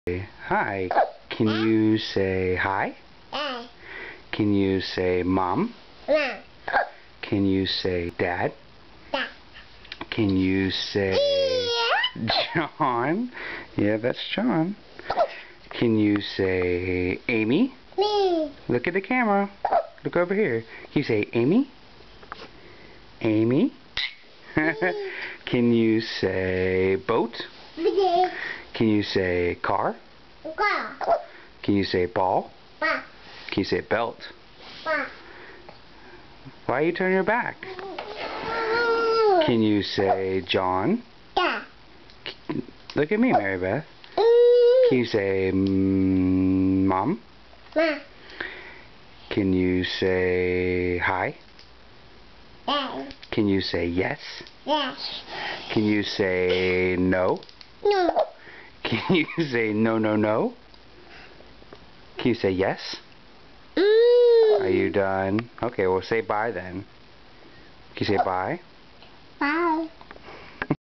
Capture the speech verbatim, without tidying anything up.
Hi. Can you say hi? Can you say mom? Can you say dad? Can you say John? Yeah, that's John. Can you say Amy? Look at the camera. Look over here. Can you say Amy? Amy? Can you say boat? Can you say car? Can you say ball? Can you say belt? Why are you turning your back? Can you say John? Look at me, Marybeth. Can you say mm, mom? Can you say hi? Can you say yes? Yes. Can you say no? No. Can you say no, no, no? Can you say yes? Mm. Are you done? Okay, well say bye then. Can you say bye? Bye.